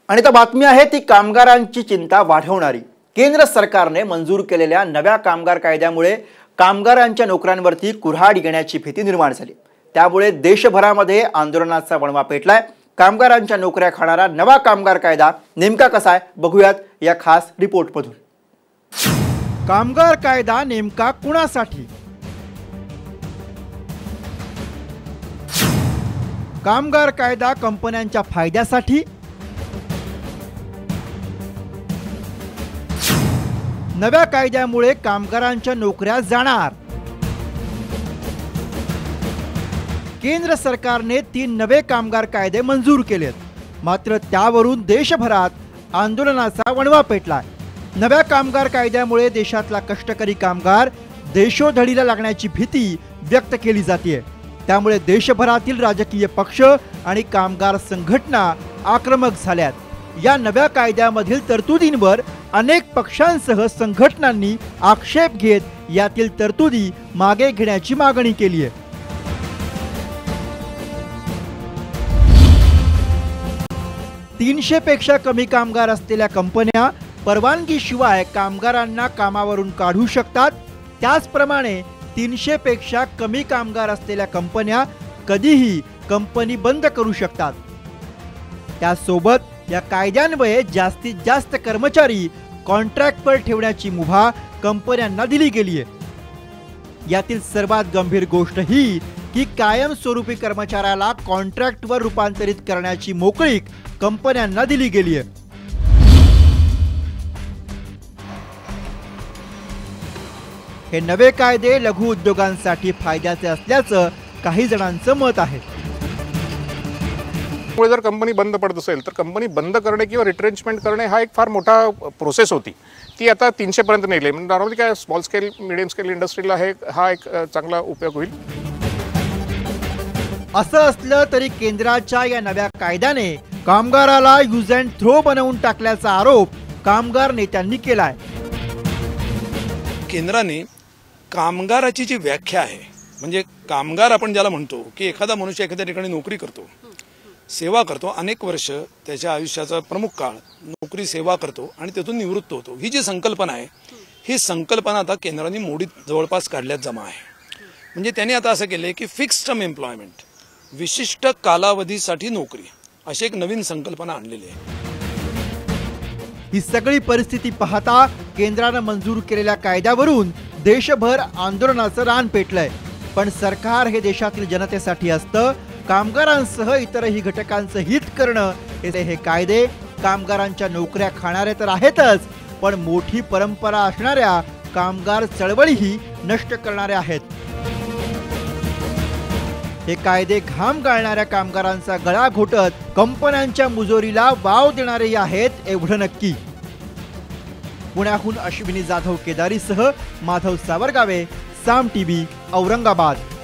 आणि आता बातमी आहे ती कामगारांची चिंता वाढवणारी। केंद्र सरकारने मंजूर केलेल्या नव्या कामगार कायद्यामुळे कामगारांच्या नोकऱ्यांवरती कुऱ्हाड येण्याची भीती निर्माण झाली। त्यामुळे देशभरामध्ये आंदोलनाचा वणवा पेटलाय। कामगारांच्या नोकऱ्या खाणारा नवा कामगार कायदा नेमका कसा आहे बघूयात या खास रिपोर्टमधून। कामगार कायदा नेमका कुणासाठी? कामगार कायदा कंपन्यांच्या फायद्यासाठी? नव्या कायद्यामुळे कामगारांच्या नोकऱ्या जाणार। केंद्र सरकारने 3 नवे कामगार कायदे मंजूर केलेत, मात्र त्यावरून देशभरात आंदोलनाचा वणवा पेटलाय। नव्या कामगार कायद्यामुळे देशातला कष्टकरी कामगार देशोधडीला लागण्याची भीती व्यक्त केली जाते। त्यामुळे देशभरातील राजकीय पक्ष आणि कामगार संघटना आक्रमक झाल्यात। या नव्या कायद्यामधील तरतुदींवर अनेक पक्षांसह संघटनांनी आक्षेप घेत यातील तरतुदी मागे घेण्याची मागणी केली आहे। पेक्षा कमी कामगार असलेल्या कंपन्या परवानगीशिवाय कामगारांना कामावरून काढू शकतात। त्याचप्रमाणे 300 पेक्षा कमी कामगार असलेल्या कंपन्या कधीही कंपनी बंद करू शकतात। त्यासोबत या कायद्यान्वये जास्तीत जास्त कर्मचारी कॉन्ट्रॅक्टवर ठेवण्याची मुभा कंपन्यांना दिली गेली आहे। यातील सर्वात गंभीर गोष्ट ही की कायमस्वरूपी कर्मचाऱ्याला कॉन्ट्रॅक्टवर रूपांतरित करण्याची मोकळीक कंपन्यांना दिली गेली आहे। हे नवे कायदे लघु उद्योगांसाठी फायद्याचे असल्याचं काही जणांचं मत आहे। जर कंपनी बंद पडत असेल तर कंपनी बंद करणे किंवा रिट्रेंचमेंट करणे हा एक फार मोठा प्रोसेस होती, ती आता 300 पर्यंत नेली। म्हणजे नॉर्मली काय स्मॉल स्केल मीडियम स्केल इंडस्ट्रीला हा एक चांगला उपयोग होईल। असं असलं तरी केंद्राच्या या नव्या कायद्याने कामगाराला यूज अँड थ्रो बनवून टाकल्याचा आरोप कामगार नेत्यांनी केलाय। केंद्राने कामगाराची जी व्याख्या आहे, म्हणजे कामगार आपण ज्याला म्हणतो की एखादा मनुष्य एखाद्या ठिकाणी नोकरी करतो, सेवा करतो, अनेक वर्ष त्याच्या आयुष्याचा प्रमुख काळ नोकरी सेवा करतो आणि त्यातून निवृत्त होतो, ही जी संकल्पना आहे ही संकल्पना आता केंद्राने मोडीत जवळपास काढल्यात जमा आहे। म्हणजे त्यांनी आता असं केलंय की फिक्स्ड टर्म एम्प्लॉयमेंट, विशिष्ट कालावधीसाठी नोकरी, अशी एक नवीन संकल्पना आणलेली आहे। ही सगळी परिस्थिती पाहता केंद्राने मंजूर केलेल्या कायद्यावरून देशभर आंदोलनाचं रान पेटलंय। पण सरकार हे देशातील जनतेसाठी असतं, कामगारांसह इतरही घटकांचं हित करणं हे कायदे कामगारांच्या नोकऱ्या खाणारे तर आहेतच, पण मोठी परंपरा असणाऱ्या कामगार चळवळीही नष्ट करणारे आहेत। हे कायदे घाम गाळणाऱ्या कामगारांचा गळा घोटत कंपन्यांच्या मुजोरीला वाव देणारे आहेत एवढं नक्की। पुण्याहून अश्विनी जाधव केदारीसह माधव सावरगावे, साम टीव्ही, औरंगाबाद।